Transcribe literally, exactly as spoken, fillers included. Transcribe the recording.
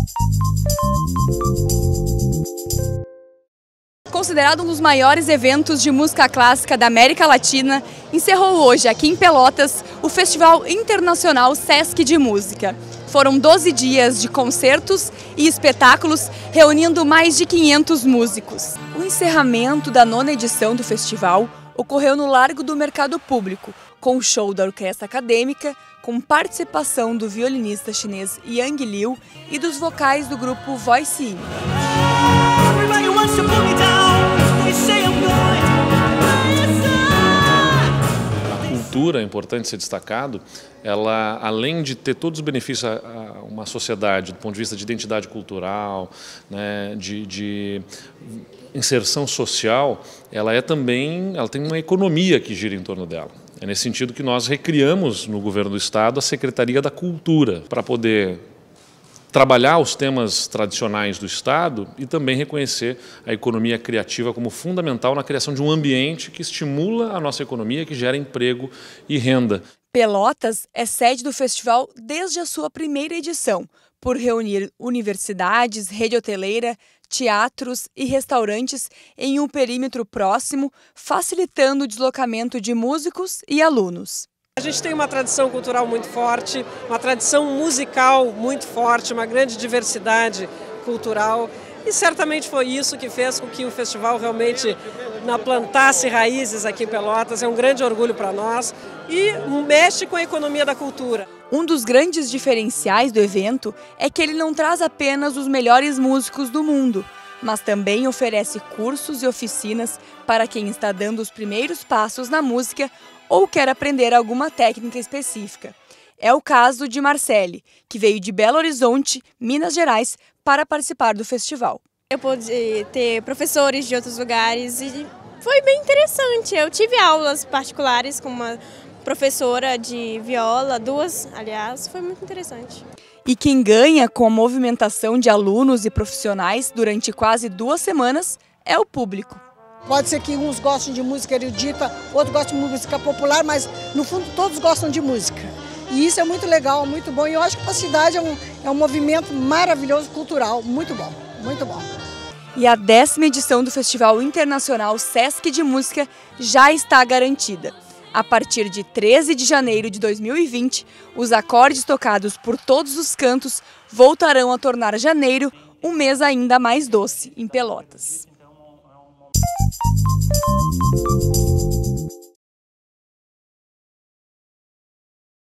Considerado um dos maiores eventos de música clássica da América Latina, encerrou hoje, aqui em Pelotas, o Festival Internacional Sesc de Música. Foram doze dias de concertos e espetáculos, reunindo mais de quinhentos músicos. O encerramento da nona edição do festival ocorreu no Largo do Mercado Público, com o show da Orquestra Acadêmica, com participação do violinista chinês Yang Liu e dos vocais do grupo Voice In. A cultura, é importante ser destacado, ela, além de ter todos os benefícios a, a uma sociedade, do ponto de vista de identidade cultural, né, de, de inserção social, ela é também, ela tem uma economia que gira em torno dela. É nesse sentido que nós recriamos no governo do Estado a Secretaria da Cultura, para poder trabalhar os temas tradicionais do Estado e também reconhecer a economia criativa como fundamental na criação de um ambiente que estimula a nossa economia, que gera emprego e renda. Pelotas é sede do festival desde a sua primeira edição, por reunir universidades, rede hoteleira, teatros e restaurantes em um perímetro próximo, facilitando o deslocamento de músicos e alunos. A gente tem uma tradição cultural muito forte, uma tradição musical muito forte, uma grande diversidade cultural e certamente foi isso que fez com que o festival realmente plantasse raízes aqui em Pelotas. É um grande orgulho para nós e mexe com a economia da cultura. Um dos grandes diferenciais do evento é que ele não traz apenas os melhores músicos do mundo, mas também oferece cursos e oficinas para quem está dando os primeiros passos na música ou quer aprender alguma técnica específica. É o caso de Marcele, que veio de Belo Horizonte, Minas Gerais, para participar do festival. Eu pude ter professores de outros lugares e foi bem interessante. Eu tive aulas particulares com uma professora de viola, duas, aliás, foi muito interessante. E quem ganha com a movimentação de alunos e profissionais durante quase duas semanas é o público. Pode ser que uns gostem de música erudita, outros gostem de música popular, mas no fundo todos gostam de música. E isso é muito legal, muito bom. E eu acho que a cidade é um, é um movimento maravilhoso, cultural, muito bom, muito bom. E a décima edição do Festival Internacional Sesc de Música já está garantida. A partir de treze de janeiro de dois mil e vinte, os acordes tocados por todos os cantos voltarão a tornar janeiro um mês ainda mais doce em Pelotas. Música